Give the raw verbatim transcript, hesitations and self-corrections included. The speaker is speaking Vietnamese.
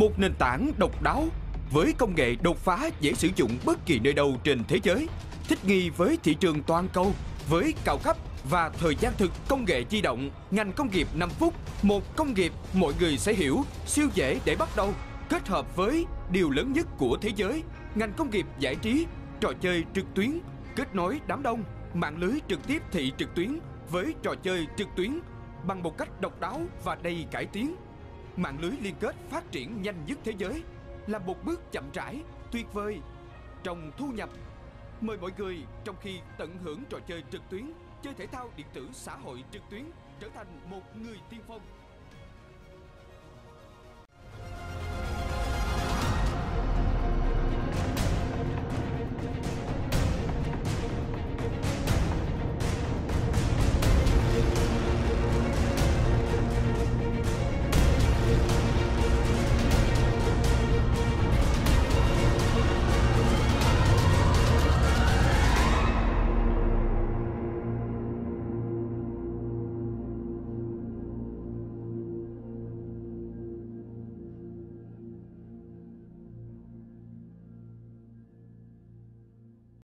một nền tảng độc đáo với công nghệ đột phá dễ sử dụng bất kỳ nơi đâu trên thế giới, thích nghi với thị trường toàn cầu với cao cấp và thời gian thực công nghệ di động. Ngành công nghiệp năm phút, một công nghiệp mọi người sẽ hiểu, siêu dễ để bắt đầu, kết hợp với điều lớn nhất của thế giới, ngành công nghiệp giải trí, trò chơi trực tuyến, kết nối đám đông, mạng lưới trực tiếp thị trực tuyến với trò chơi trực tuyến bằng một cách độc đáo và đầy cải tiến. Mạng lưới liên kết phát triển nhanh nhất thế giới là một bước chậm rãi, tuyệt vời trong thu nhập. Mời mọi người trong khi tận hưởng trò chơi trực tuyến, chơi thể thao điện tử xã hội trực tuyến, trở thành một người tiên phong.